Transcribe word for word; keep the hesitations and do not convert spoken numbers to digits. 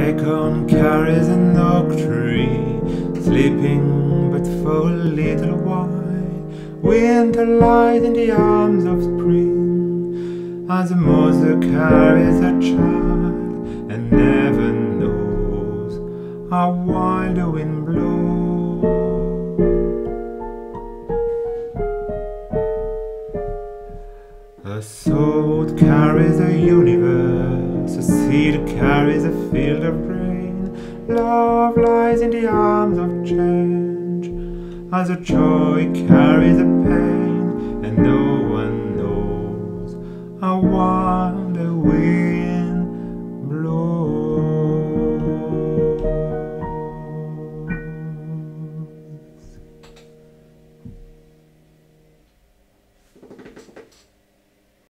acorn carries an oak tree, sleeping but for a little while. Winter lies in the arms of spring, as a mother carries a child, and never knows how wild the wind blows. A thought carries a universe, a seed carries a field of grain. Love lies in the arms of change, as a joy carries a pain, and no one knows how wild the wind